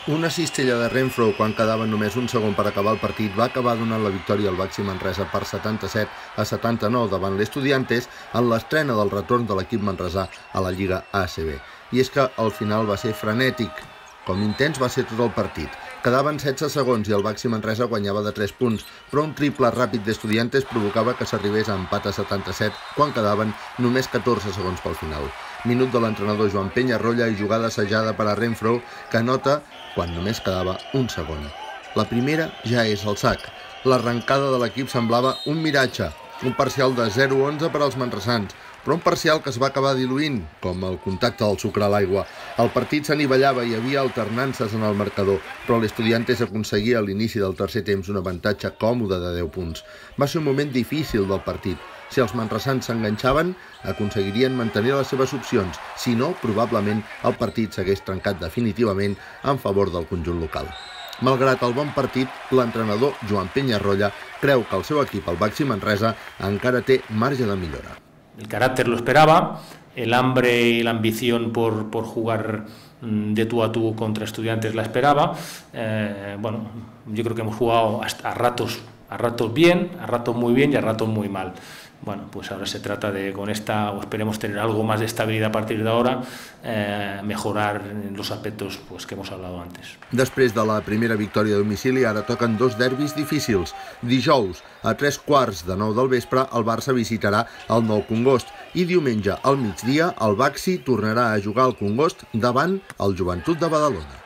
Una cistella de Renfro, quan quedava només un segon per acabar el partit, va acabar donant la victòria al Baxi Manresa per 77-79 davant l'Estudiantes en l'estrena del retorn de l'equip manresà a la Lliga ACB. I és que el final va ser frenètic, com intens va ser tot el partit. Quedaven 16 segons i el Baxi Manresa guanyava de 3 punts, però un triple ràpid d'Estudiantes provocava que s'arribés a empat a 77 quan quedaven només 14 segons pel final. Minut de l'entrenador Joan Peñarroya i jugada assajada per a Renfro, que anota quan només quedava un segon. La primera ja és al sac. L'arrencada de l'equip semblava un miratge, un parcial de 0-11 per als manresans, però un parcial que es va acabar diluint, com el contacte del sucre a l'aigua. El partit s'anivellava i hi havia alternances en el marcador, però l'Estudiantes aconseguia a l'inici del tercer temps un avantatge còmode de 10 punts. Va ser un moment difícil del partit. Si els manresans s'enganxaven, aconseguirien mantenir les seves opcions. Si no, probablement el partit s'hagués trencat definitivament en favor del conjunt local. Malgrat el bon partit, l'entrenador Joan Peñarroya creu que el seu equip, el Baxi Manresa, encara té marge de millora. El carácter lo esperaba, el hambre y la ambición por jugar de tú a tú contra Estudiantes la esperaba. Bueno, yo creo que hemos jugado hasta a ratos bien, a ratos muy bien y a ratos muy mal. Bueno, pues ahora se trata de, con esta, o esperemos tener algo más de estabilidad a partir de ahora, mejorar en los aspectos pues, que hemos hablado antes. Després de la primera victòria a domicili, ara toquen dos derbis difícils. Dijous, a 3:15 del vespre, el Barça visitarà el Nou Congost i diumenge al migdia el Baxi tornarà a jugar al Congost davant el Joventut de Badalona.